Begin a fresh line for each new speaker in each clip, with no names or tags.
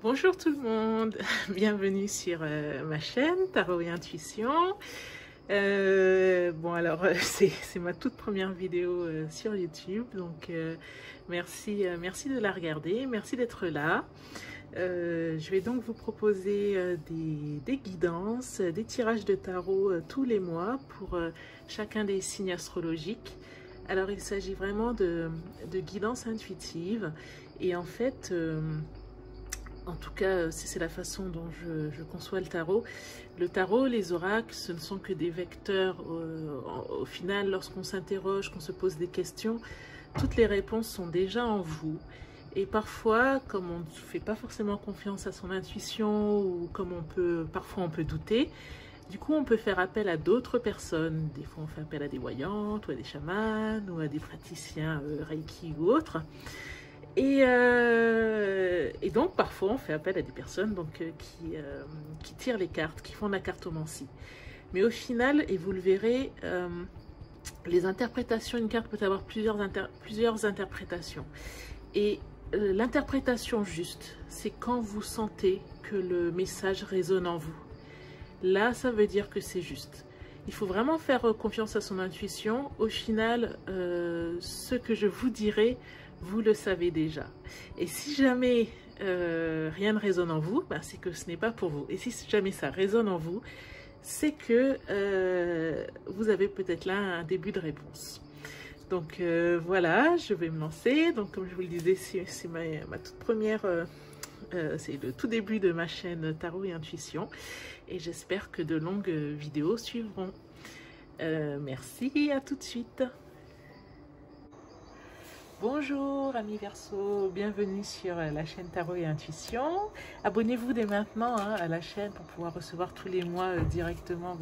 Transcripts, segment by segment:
Bonjour tout le monde, bienvenue sur ma chaîne Tarot et Intuition. C'est ma toute première vidéo sur YouTube, donc merci de la regarder, merci d'être là. Je vais donc vous proposer des guidances, des tirages de tarot tous les mois pour chacun des signes astrologiques. Alors il s'agit vraiment de guidances intuitives et en fait... en tout cas, c'est la façon dont je conçois le tarot. Le tarot, les oracles, ce ne sont que des vecteurs. Au final, lorsqu'on s'interroge, qu'on se pose des questions, toutes les réponses sont déjà en vous. Et parfois, comme on ne fait pas forcément confiance à son intuition, ou comme parfois on peut douter, du coup on peut faire appel à d'autres personnes. Des fois on fait appel à des voyantes, ou à des chamans, ou à des praticiens Reiki ou autres. Et donc parfois on fait appel à des personnes qui tirent les cartes, qui font de la cartomancie. Mais au final, et vous le verrez, les interprétations, une carte peut avoir plusieurs interprétations. Et l'interprétation juste, c'est quand vous sentez que le message résonne en vous. Là, ça veut dire que c'est juste. Il faut vraiment faire confiance à son intuition. Au final, ce que je vous dirai, vous le savez déjà. Et si jamais rien ne résonne en vous, bah, c'est que ce n'est pas pour vous. Et si jamais ça résonne en vous, c'est que vous avez peut-être là un début de réponse. Donc voilà, je vais me lancer. Donc comme je vous le disais, c'est ma toute première... c'est le tout début de ma chaîne Tarot et Intuition. Et j'espère que de longues vidéos suivront. Merci, à tout de suite. Bonjour amis Verseau, bienvenue sur la chaîne Tarot et Intuition. Abonnez-vous dès maintenant à la chaîne pour pouvoir recevoir tous les mois directement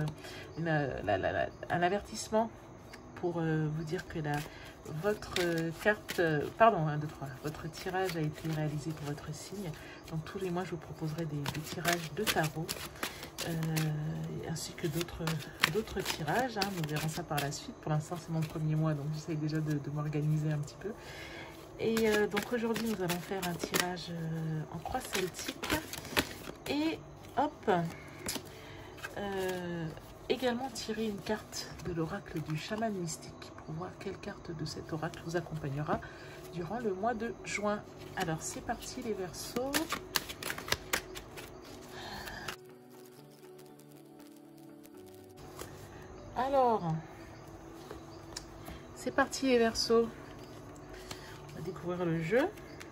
un avertissement pour vous dire que votre carte, pardon, 1, 2, 3, votre tirage a été réalisé pour votre signe. Donc tous les mois je vous proposerai des tirages de tarot ainsi que d'autres tirages, nous verrons ça par la suite. Pour l'instant c'est mon premier mois, donc j'essaie déjà de m'organiser un petit peu. Et donc aujourd'hui nous allons faire un tirage en croix celtique et hop, également tirer une carte de l'oracle du chaman mystique pour voir quelle carte de cet oracle vous accompagnera durant le mois de juin. Alors c'est parti les Verseaux. Alors, c'est parti les Verseaux. On va découvrir le jeu.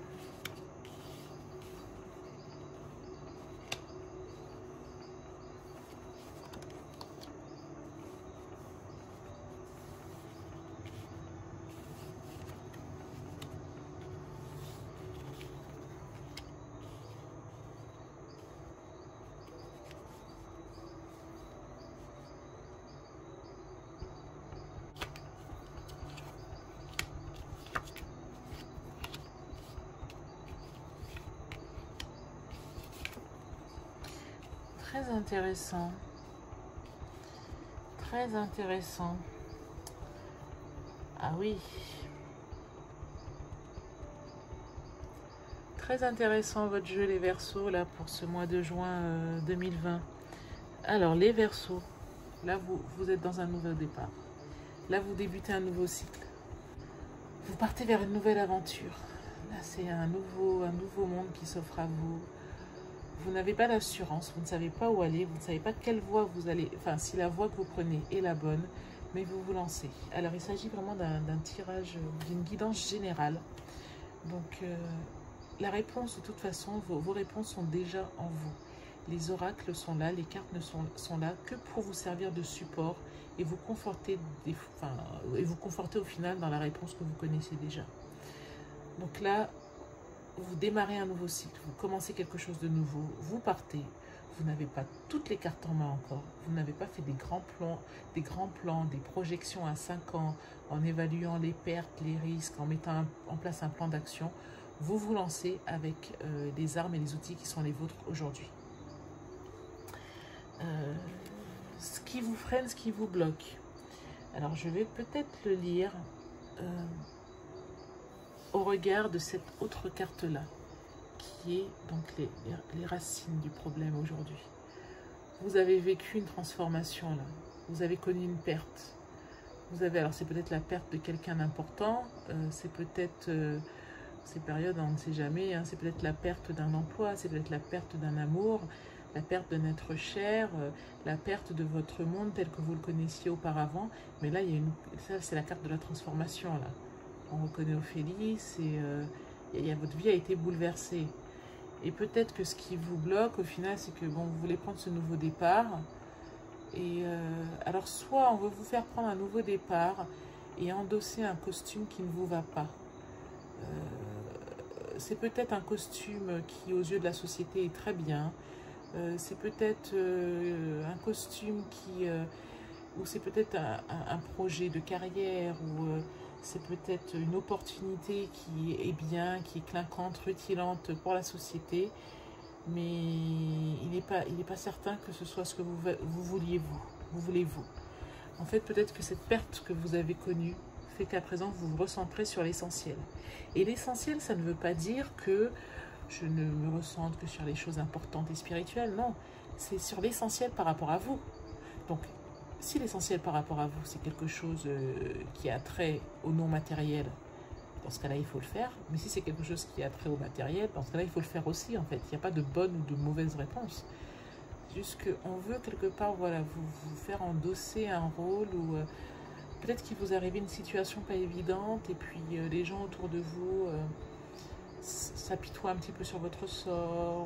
Très intéressant. Très intéressant. Ah oui. Très intéressant votre jeu les Verseaux là pour ce mois de juin 2020. Alors les Verseaux, là vous êtes dans un nouveau départ. Là vous débutez un nouveau cycle. Vous partez vers une nouvelle aventure. Là c'est un nouveau monde qui s'offre à vous. Vous n'avez pas d'assurance, vous ne savez pas où aller, vous ne savez pas quelle voie vous allez, enfin si la voie que vous prenez est la bonne, mais vous vous lancez. Alors il s'agit vraiment d'un tirage, d'une guidance générale. Donc la réponse de toute façon, vos réponses sont déjà en vous. Les oracles sont là, les cartes sont là que pour vous servir de support et vous conforter, au final dans la réponse que vous connaissez déjà. Donc là, vous démarrez un nouveau cycle, vous commencez quelque chose de nouveau, vous partez, vous n'avez pas toutes les cartes en main encore, vous n'avez pas fait des grands plans, des projections à 5 ans, en évaluant les pertes, les risques, en mettant en place un plan d'action. Vous vous lancez avec les armes et les outils qui sont les vôtres aujourd'hui. Ce qui vous freine, ce qui vous bloque. Alors je vais peut-être le lire au regard de cette autre carte-là, qui est donc les racines du problème aujourd'hui. Vous avez vécu une transformation là, vous avez connu une perte. Vous avez, alors c'est peut-être la perte de quelqu'un d'important, c'est peut-être, ces périodes on ne sait jamais, hein, c'est peut-être la perte d'un emploi, c'est peut-être la perte d'un amour, la perte d'un être cher, la perte de votre monde tel que vous le connaissiez auparavant. Mais là, ça c'est la carte de la transformation là. On reconnaît Ophélie, votre vie a été bouleversée. Et peut-être que ce qui vous bloque au final, c'est que bon, vous voulez prendre ce nouveau départ. Et alors soit on veut vous faire prendre un nouveau départ et endosser un costume qui ne vous va pas. C'est peut-être un costume qui aux yeux de la société est très bien. C'est peut-être un costume ou c'est peut-être un projet de carrière, ou c'est peut-être une opportunité qui est bien, qui est clinquante, rutilante pour la société. Mais il n'est pas certain que ce soit ce que vous voulez vous. En fait, peut-être que cette perte que vous avez connue fait qu'à présent, vous vous recentrez sur l'essentiel. Et l'essentiel, ça ne veut pas dire que je ne me recentre que sur les choses importantes et spirituelles. Non, c'est sur l'essentiel par rapport à vous. Donc, si l'essentiel par rapport à vous, c'est quelque chose qui a trait au non matériel, dans ce cas-là, il faut le faire. Mais si c'est quelque chose qui a trait au matériel, dans ce cas-là, il faut le faire aussi, en fait. Il n'y a pas de bonne ou de mauvaise réponse. Juste qu'on veut, quelque part, voilà, vous faire endosser un rôle où peut-être qu'il vous arrive une situation pas évidente et puis les gens autour de vous s'apitoient un petit peu sur votre sort,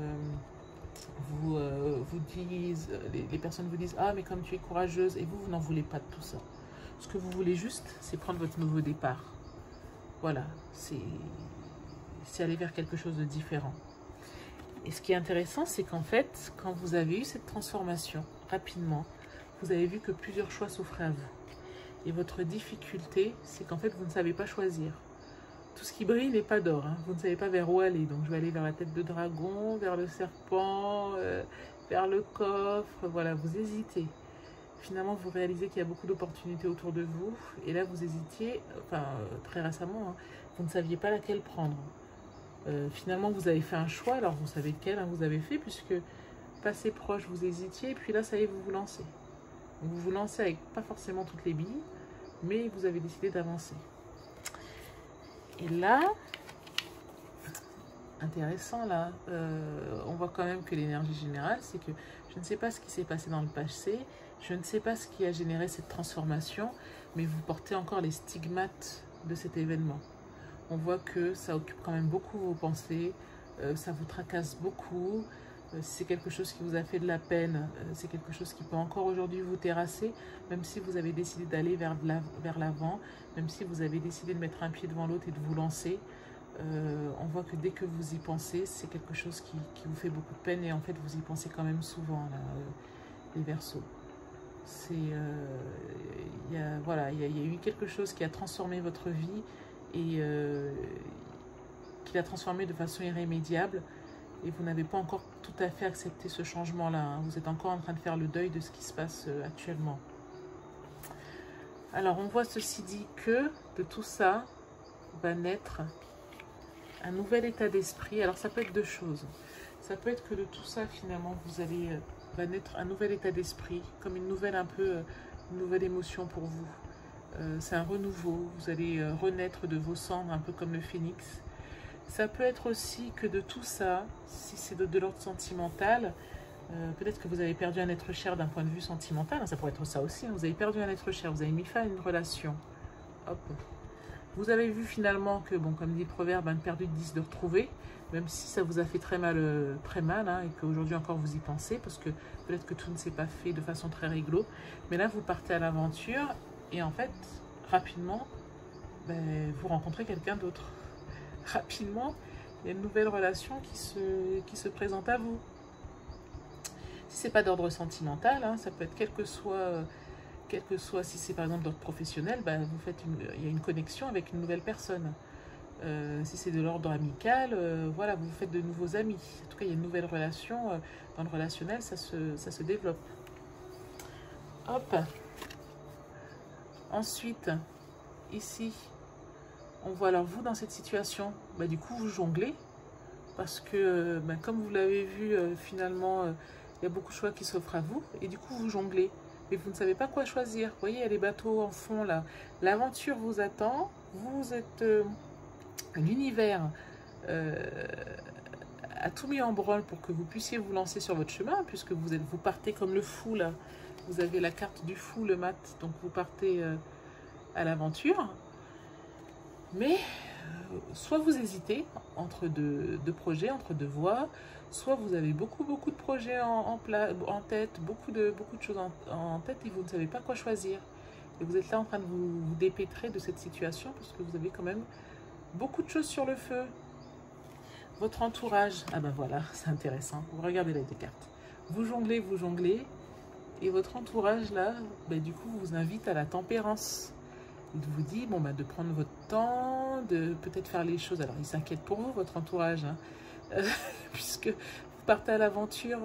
ou vous disent, les personnes vous disent « Ah, mais comme tu es courageuse », et vous n'en voulez pas de tout ça. Ce que vous voulez juste, c'est prendre votre nouveau départ. Voilà, c'est aller vers quelque chose de différent. Et ce qui est intéressant, c'est qu'en fait, quand vous avez eu cette transformation, rapidement, vous avez vu que plusieurs choix s'offraient à vous. Et votre difficulté, c'est qu'en fait, vous ne savez pas choisir. Tout ce qui brille n'est pas d'or, hein. Vous ne savez pas vers où aller. Donc, je vais aller vers la tête de dragon, vers le serpent, vers le coffre. Voilà, vous hésitez. Finalement, vous réalisez qu'il y a beaucoup d'opportunités autour de vous. Et là, vous hésitiez, enfin, très récemment, hein, vous ne saviez pas laquelle prendre. Finalement, vous avez fait un choix. Alors, vous savez lequel vous avez fait, puisque passé proche, vous hésitiez. Et puis là, ça y est, vous vous lancez. Vous vous lancez avec pas forcément toutes les billes, mais vous avez décidé d'avancer. Et là, intéressant là, on voit quand même que l'énergie générale, c'est que je ne sais pas ce qui s'est passé dans le passé, je ne sais pas ce qui a généré cette transformation, mais vous portez encore les stigmates de cet événement. On voit que ça occupe quand même beaucoup vos pensées, ça vous tracasse beaucoup. Si c'est quelque chose qui vous a fait de la peine, c'est quelque chose qui peut encore aujourd'hui vous terrasser, même si vous avez décidé d'aller vers l'avant, même si vous avez décidé de mettre un pied devant l'autre et de vous lancer. On voit que dès que vous y pensez, c'est quelque chose qui vous fait beaucoup de peine, et en fait vous y pensez quand même souvent, là, les Verseaux. Voilà, il y a eu quelque chose qui a transformé votre vie et qui l'a transformé de façon irrémédiable. Et vous n'avez pas encore tout à fait accepté ce changement-là, hein. Vous êtes encore en train de faire le deuil de ce qui se passe actuellement. Alors, on voit ceci dit que de tout ça va naître un nouvel état d'esprit. Alors, ça peut être deux choses. Ça peut être que de tout ça, finalement, va naître un nouvel état d'esprit, comme une nouvelle émotion pour vous. C'est un renouveau. Vous allez renaître de vos cendres, un peu comme le phénix. Ça peut être aussi que de tout ça, si c'est de l'ordre sentimental, peut-être que vous avez perdu un être cher d'un point de vue sentimental, ça pourrait être ça aussi, hein. Vous avez perdu un être cher, vous avez mis fin à une relation. Hop. Vous avez vu finalement que, bon, comme dit le proverbe, un perdu de 10 de retrouver, même si ça vous a fait très mal, hein, et qu'aujourd'hui encore vous y pensez, parce que peut-être que tout ne s'est pas fait de façon très réglo. Mais là, vous partez à l'aventure, et en fait, rapidement, vous rencontrez quelqu'un d'autre. Rapidement, il y a une nouvelle relation qui se présente à vous. Si ce n'est pas d'ordre sentimental, hein, ça peut être quel que soit, si c'est par exemple d'ordre professionnel, il y a une connexion avec une nouvelle personne. Si c'est de l'ordre amical, voilà, vous faites de nouveaux amis. En tout cas, il y a une nouvelle relation. Dans le relationnel, ça se développe. Hop. Ensuite, ici, on voit alors vous dans cette situation, du coup vous jonglez parce que, ben, comme vous l'avez vu, finalement, il y a beaucoup de choix qui s'offrent à vous, et du coup, vous jonglez. Et vous ne savez pas quoi choisir. Vous voyez, il y a les bateaux en fond, là. L'aventure vous attend. Vous êtes... l'univers a tout mis en branle pour que vous puissiez vous lancer sur votre chemin, puisque vous partez comme le fou, là. Vous avez la carte du fou, le mat, donc vous partez à l'aventure. Mais soit vous hésitez entre deux projets, entre deux voies, soit vous avez beaucoup de projets en tête, beaucoup de choses en tête et vous ne savez pas quoi choisir. Et vous êtes là en train de vous dépêtrer de cette situation parce que vous avez quand même beaucoup de choses sur le feu. Votre entourage, ah ben voilà, c'est intéressant. Vous regardez les deux cartes. Vous jonglez, et votre entourage là, ben, du coup, vous invite à la tempérance. Il vous dit bon, ben, de prendre votre temps, de peut-être faire les choses. Alors, il s'inquiète pour vous, votre entourage, hein, puisque vous partez à l'aventure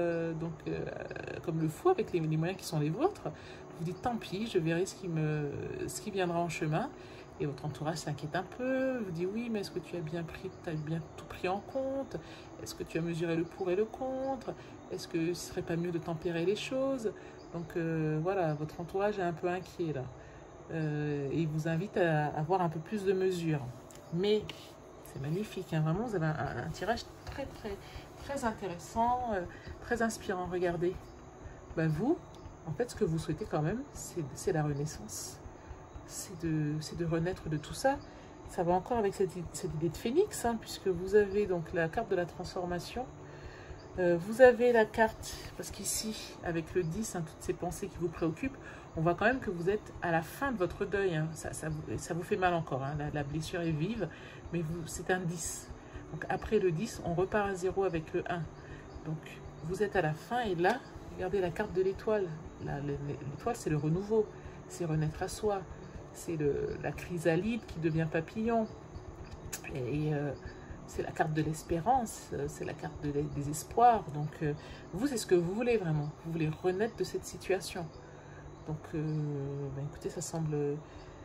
comme le fou avec les moyens qui sont les vôtres. Vous dites tant pis, je verrai ce qui viendra en chemin. Et votre entourage s'inquiète un peu, vous dit oui, mais est-ce que tu as bien tout pris en compte? Est-ce que tu as mesuré le pour et le contre? Est-ce que ce serait pas mieux de tempérer les choses? Donc voilà, votre entourage est un peu inquiet là. Et il vous invite à avoir un peu plus de mesures. Mais c'est magnifique, hein, vraiment, vous avez un tirage très intéressant, très inspirant. Regardez, ben vous, en fait, ce que vous souhaitez quand même, c'est la renaissance. C'est de renaître de tout ça. Ça va encore avec cette idée de phénix, hein, puisque vous avez donc la carte de la transformation. Vous avez la carte, parce qu'ici, avec le 10, hein, toutes ces pensées qui vous préoccupent, on voit quand même que vous êtes à la fin de votre deuil. Hein. Ça vous fait mal encore, hein. La blessure est vive, mais c'est un 10. Donc après le 10, on repart à 0 avec le 1. Donc vous êtes à la fin, et là, regardez la carte de l'étoile. L'étoile, c'est le renouveau, c'est renaître à soi. C'est la chrysalide qui devient papillon. Et c'est la carte de l'espérance, c'est la carte des espoirs. Donc, vous, c'est ce que vous voulez vraiment. Vous voulez renaître de cette situation. Donc, ben, écoutez, ça semble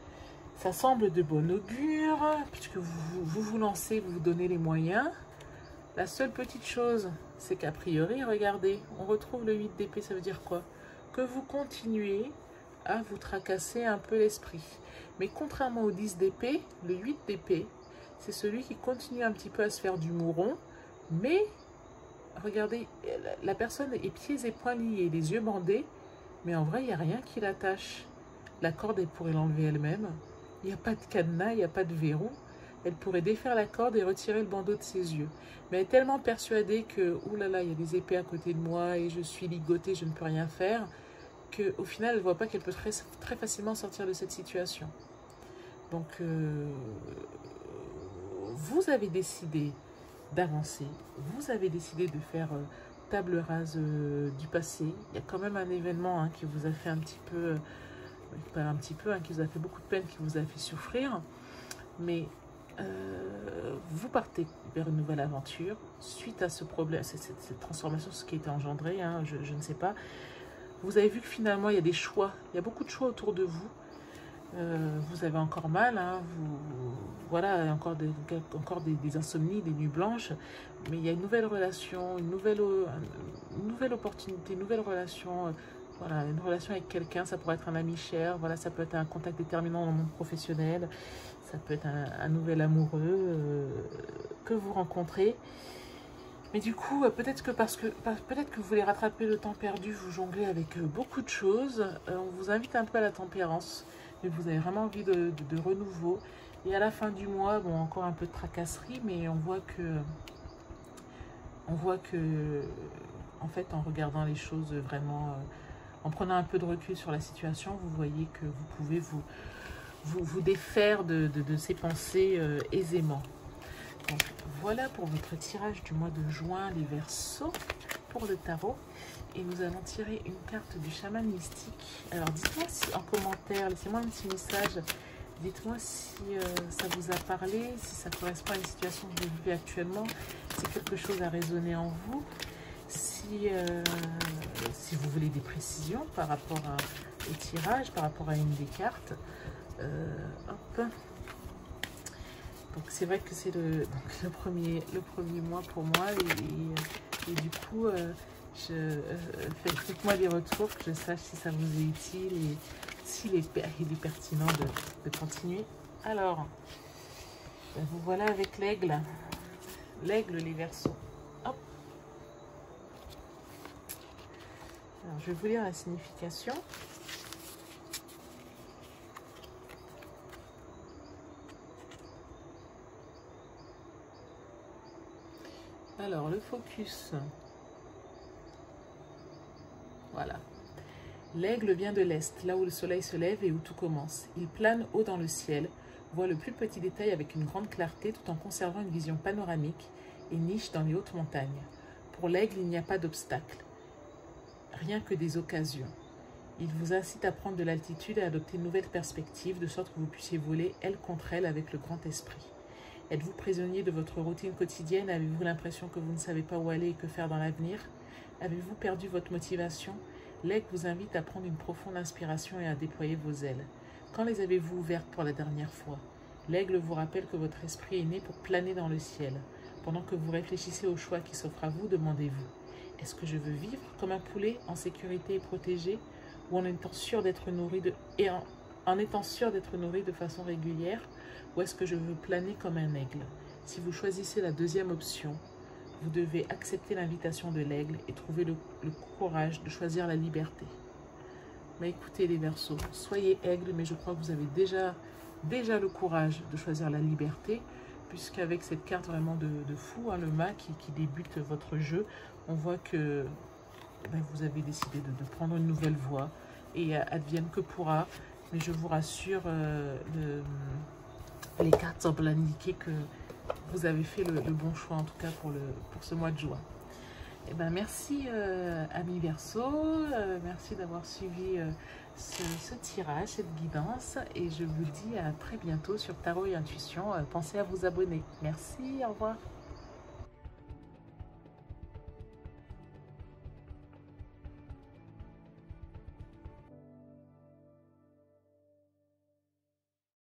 de bon augure, puisque vous lancez, vous vous donnez les moyens. La seule petite chose, c'est qu'a priori, regardez, on retrouve le 8 d'épée, ça veut dire quoi? Que vous continuez à vous tracasser un peu l'esprit. Mais contrairement au 10 d'épée, le 8 d'épée, c'est celui qui continue un petit peu à se faire du mouron, mais regardez, la personne est pieds et poings liés, les yeux bandés, mais en vrai, il n'y a rien qui l'attache. La corde, elle pourrait l'enlever elle-même. Il n'y a pas de cadenas, il n'y a pas de verrou. Elle pourrait défaire la corde et retirer le bandeau de ses yeux. Mais elle est tellement persuadée que, oulala, il y a des épées à côté de moi et je suis ligotée, je ne peux rien faire, qu'au final, elle ne voit pas qu'elle peut très facilement sortir de cette situation. Donc, vous avez décidé d'avancer, vous avez décidé de faire table rase du passé. Il y a quand même un événement, hein, qui vous a fait un petit peu, pas un petit peu, hein, qui vous a fait beaucoup de peine, qui vous a fait souffrir. Mais vous partez vers une nouvelle aventure suite à ce problème, cette transformation, ce qui a été engendré, hein, je ne sais pas. Vous avez vu que finalement, il y a des choix. Il y a beaucoup de choix autour de vous. Vous avez encore mal. Hein, voilà, encore des insomnies, des nuits blanches. Mais il y a une nouvelle relation, une nouvelle opportunité, une nouvelle relation. Voilà, une relation avec quelqu'un. Ça pourrait être un ami cher. Voilà, ça peut être un contact déterminant dans le monde professionnel. Ça peut être un nouvel amoureux que vous rencontrez. Mais du coup, peut-être que vous voulez rattraper le temps perdu, vous jonglez avec beaucoup de choses. On vous invite un peu à la tempérance, mais vous avez vraiment envie de renouveau. Et à la fin du mois, bon, encore un peu de tracasserie, mais on voit que, en fait, en regardant les choses vraiment, en prenant un peu de recul sur la situation, vous voyez que vous pouvez vous défaire de ces pensées aisément. Donc, voilà pour votre tirage du mois de juin, les Verseaux, pour le tarot. Et nous allons tirer une carte du chaman mystique. Alors, dites-moi si, en commentaire, laissez-moi un petit message. Dites-moi si ça vous a parlé, si ça correspond à une situation que vous vivez actuellement, si quelque chose a résonné en vous, si vous voulez des précisions par rapport au tirage, par rapport à une des cartes. Hop. Donc c'est vrai que c'est le premier mois pour moi et du coup faites-moi des retours, que je sache si ça vous est utile et s'il est pertinent de continuer. Alors, vous voilà avec l'aigle, les Verseaux. Hop. Alors, je vais vous lire la signification. Alors, le focus. Voilà. L'aigle vient de l'Est, là où le soleil se lève et où tout commence. Il plane haut dans le ciel, voit le plus petit détail avec une grande clarté tout en conservant une vision panoramique et niche dans les hautes montagnes. Pour l'aigle, il n'y a pas d'obstacle, rien que des occasions. Il vous incite à prendre de l'altitude et à adopter une nouvelle perspective, de sorte que vous puissiez voler aile contre aile avec le grand esprit. Êtes-vous prisonnier de votre routine quotidienne? Avez-vous l'impression que vous ne savez pas où aller et que faire dans l'avenir? Avez-vous perdu votre motivation? L'aigle vous invite à prendre une profonde inspiration et à déployer vos ailes. Quand les avez-vous ouvertes pour la dernière fois? L'aigle vous rappelle que votre esprit est né pour planer dans le ciel. Pendant que vous réfléchissez au choix qui s'offre à vous, demandez-vous: est-ce que je veux vivre comme un poulet, en sécurité et protégé, ou en étant sûr d'être nourri de façon régulière, ou est-ce que je veux planer comme un aigle? Si vous choisissez la deuxième option, vous devez accepter l'invitation de l'aigle et trouver le courage de choisir la liberté. Mais écoutez les Verseaux, soyez aigle, mais je crois que vous avez déjà le courage de choisir la liberté, puisqu'avec cette carte vraiment de fou, hein, le mât qui débute votre jeu, on voit que vous avez décidé de prendre une nouvelle voie et advienne que pourra. Mais je vous rassure, les cartes semblent indiquer que vous avez fait le bon choix, en tout cas pour ce mois de juin. Eh ben, merci amis Verseaux, merci d'avoir suivi ce tirage, cette guidance, et je vous dis à très bientôt sur Tarot et Intuition. Pensez à vous abonner. Merci, au revoir.